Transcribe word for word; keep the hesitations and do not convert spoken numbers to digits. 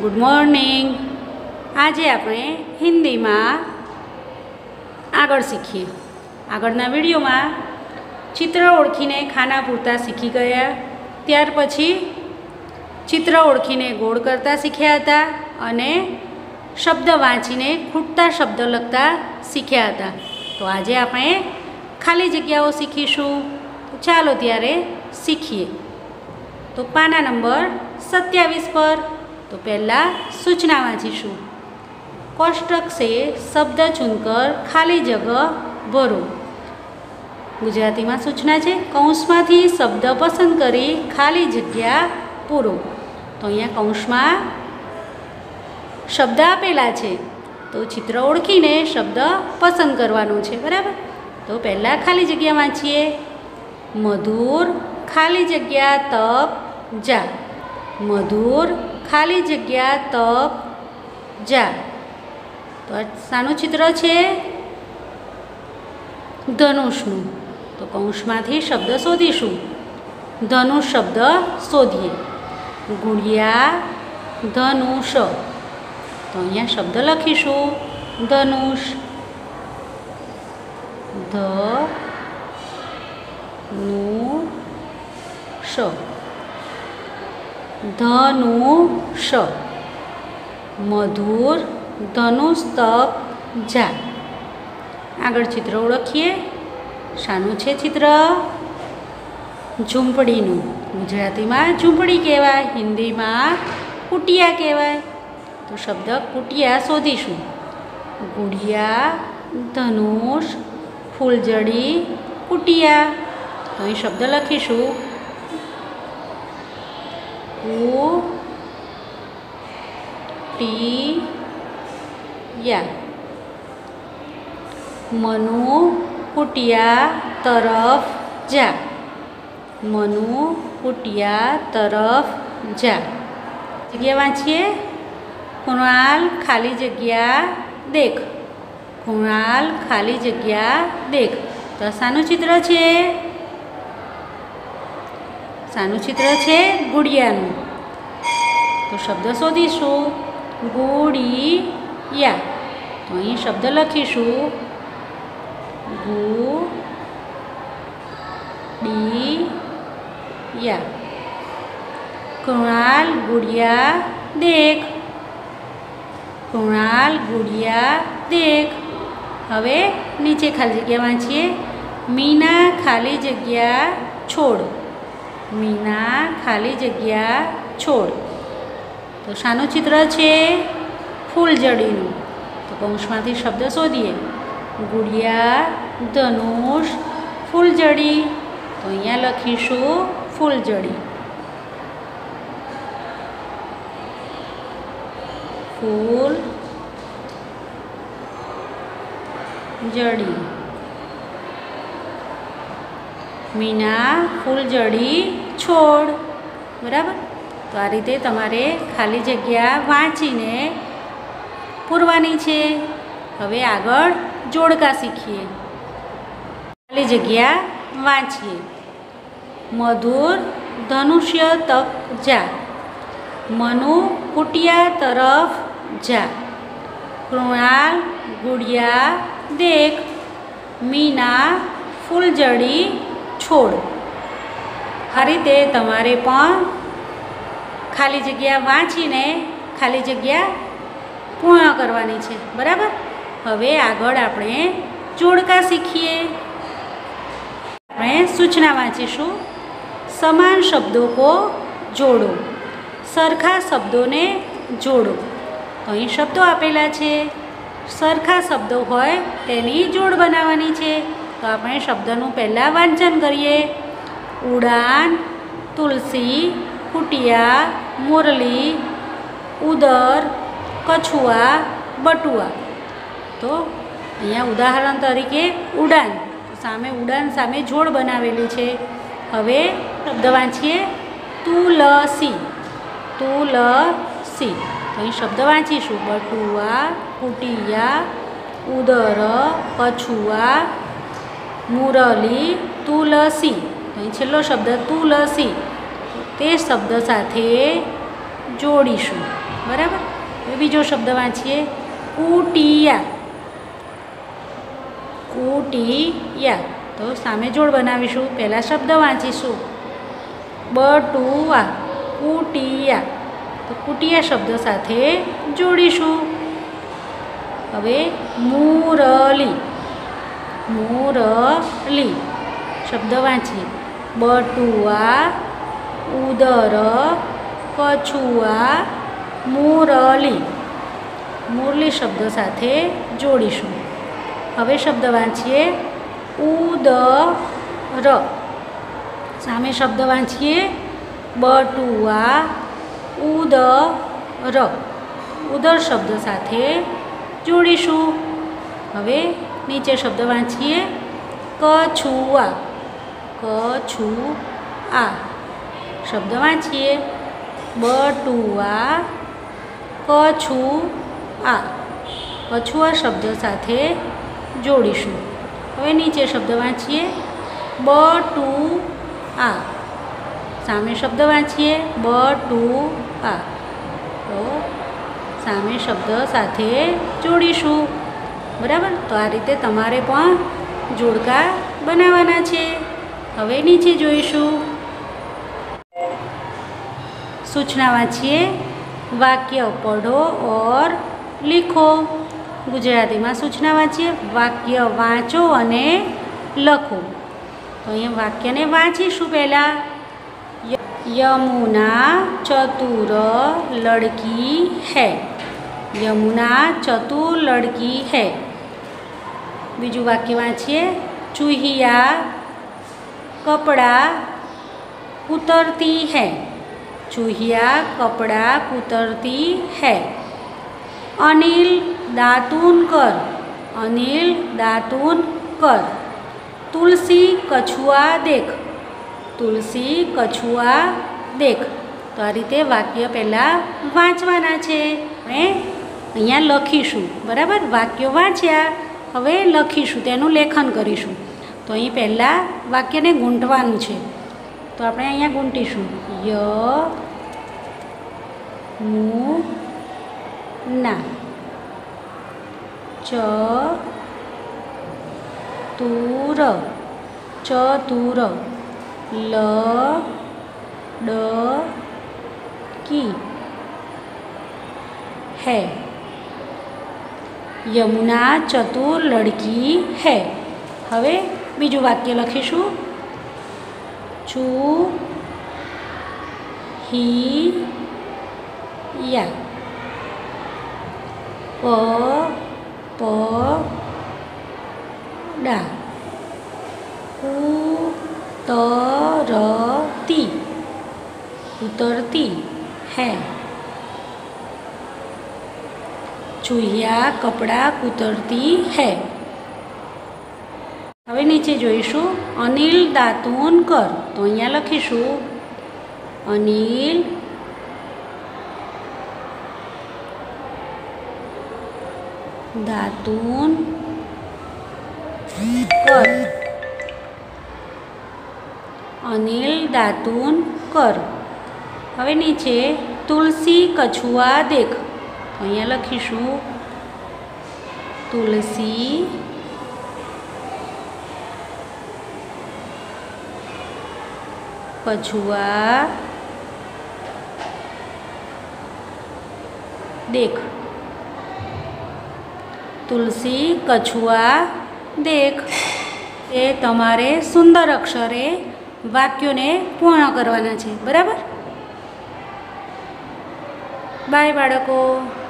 Good morning. आज आपणे हिंदी में आगळ शीखीए। आगळना विडियो में चित्र ओळखीने खाना पूरता शीखी गया। त्यार पछी चित्र ओळखीने गोળ करता शीख्या हता अने शब्द वाँचीने खूटता शब्द लखता शीख्या हता। तो आज आपणे खाली जग्याओ शीखीशुं। तो चालो त्यारे शीखीए। तो पाना नंबर सत्यावीस पर तो पहला सूचना वाँचीशुं। कोष्टक से शब्द चुनकर खाली जगह भरो। गुजराती में सूचना है कौंस में शब्द पसंद करी खाली जग्या पूरो। तो अहींया कौंस में शब्द आपेला है तो चित्र ओळखीने शब्द पसंद करवानो छे, बराबर। तो पहला खाली जग्या वाँचीए। मधुर खाली जग्या तक जा। मधुर खाली जग्या तक जा। तो सानु चित्र छे धनुषनु। तो कौंस में शब्द शोधीशुं। धनुष शब्द शोधीए। गुड़िया धनुष। तो अहींया शब्द लखीशुं धनुष। ध नु ष। धनुष। मधुर धनुष तक जा। आगळ चित्र ओळखीए। शानु छे चित्र? झूंपड़ीनु। गुजराती में झूंपड़ी कहेवाय, हिंदी में कुटिया कहेवाय। तो शब्द कुटिया शोधीशुं। गुड़िया धनुष फूलजड़ी कुटिया। तो अहीं शब्द लखीशुं कु टी या। मनु कुटिया तरफ जा। मनु कुटिया तरफ जा। जग्या वाँचीए। कुणाल खाली जग्या देख। कुणाल खाली जग्या देख। तो सानु चित्र छे? सानु चित्र छे गुड़ियानु। तो शब्द शोधीशुं गुड़िया। तो अहीं शब्द लखीशुं गु डी या। कुणाल गुड़िया देख। कुणाल गुड़िया देख। हवे नीचे खाली जग्या वाँचीए। मीना खाली जग्या छोड़। मीना खाली जग्या छोड़। तो शानु चित्र छे फूलजड़ीनु। तो कौंस में शब्द शोधीए। गुड़िया धनुष फूलजड़ी। तो अहींया लखीशुं फूलजड़ी। फूल जड़ी। मीना फूलजड़ी छोड़, बराबर। तो आ रीते तमारे खाली जग्या वाँचीने पूरवानी छे। हवे आगळ जोड़का शीखीए। खाली जग्या वाँचीए। मधुर धनुष्य तक जा। मनु कुटिया तरफ जा। कृणाल गुड़िया देख। मीना फूलजड़ी छोड़। आ रीते तमारे पण खाली जग्या वाँचीने खाली जग्या पूर्ण करवानी छे, बराबर। हवे आगळ आपणे जोड़का शीखीए। आपणे सूचना वाँचीशुं। समान शब्दों को जोड़ो। सरखा शब्दों ने जोड़ो। तो अहीं शब्दों आपेला छे। सरखा शब्दों होय तेनी जोड़ बनाववानी छे। तो आपणे शब्दनुं पहेला वांचन करीए। उड़ान तुलसी कुटिया मुरली उदर कछुआ बटुआ। तो अहींया उदाहरण तरीके उड़ान। सामे उड़ान सामे जोड़ बनावेली छे। हवे शब्द वाँचीए। तुलसी। तुलसी। तो अहीं शब्द वाँचीशुं बटुआ कुटिया उदर कछुआ मुरली तुलसी। तो अहीं छेल्लो शब्द तुलसी। ते शब्द साथे जोड़ीशुं, बराबर। હવે બીજો શબ્દ વાંચીએ, કુટિયા, કુટિયા। તો સામે જોડ બનાવીશું, પહેલાં શબ્દ વાંચીશું, બટુઆ, કુટિયા। તો કુટિયા શબ્દ સાથે જોડીશું। હવે મુરલી, મુરલી શબ્દ વાંચીએ, બટુઆ, ઉદર, કછુઆ, મુરલી, મુરલી શબ્દ સાથે જોડીશું। હવે શબ્દ વાંચીએ, ઉદર, સામે શબ્દ વાંચીએ, બટુઆ, ઉદર, ઉદર શબ્દ સાથે જોડીશું। હવે નીચે શબ્દ વાંચીએ, કછુઆ, કછુઆ શબ્દ વાંચીએ, બટુઆ, કછુઆ, કછુઆ શબ્દ સાથે જોડીશું। હવે નીચે શબ્દ વાંચીએ, બટુઆ, સામે શબ્દ વાંચીએ, બટુઆ, તો સામે શબ્દ સાથે જોડીશું। બરાબર। તો આ રીતે તમારે પણ જોડકા બનાવવાના છે। હવે નીચે જોઈશું, સૂચના વાંચીએ, વાક્ય પઢો ઓર લીખો। ગુજરાતીમાં સૂચના વાંચીએ, વાક્ય વાંચો અને લખો। તો અહીંયા વાક્યને વાંચીશું પહેલાં, यमुना चतुर लड़की है, यमुना चतुर लड़की है। बीजू वाक्य वाँचिए, चूहिया कपड़ा कुतरती है, चूहिया कपड़ा कुतरती है। अनिल दातून कर, अनिल दातून कर। तुलसी कछुआ देख, तुलसी कछुआ देख। तो आ रीते वाक्य पहला वाँचवाना छे ने अहींया लखीशुं। बराबर, वाक्य वाँच्या हवे लखीशुं, तेनुं लेखन करीशुं। तो अहीं पहला वाक्यने गूंथवानुं छे, तो आपणे अहींया गूंथीशुं, य मु ना च तुर चतुर ल ड की है। यमुना चतुर लड़की है। हवे बीजू वाक्य लखीशुं, चू ही या प प डा उतरती उतरती है। चूहिया कपड़ा कुतरती है। हवे नीचे जोईशुं, अनिल दातून कर। तो अहींया लखीशुं, अनिल दातून कर, अनिल दातून कर। हवे नीचे तुलसी कछुआ देख। तो अहींया लखीशुं, तुलसी कछुआ देख, तुलसी कछुआ देख। ए तमारे सुंदर अक्षरे वाक्यों ने पूर्ण करवाना छे। बराबर। बाय बाळको।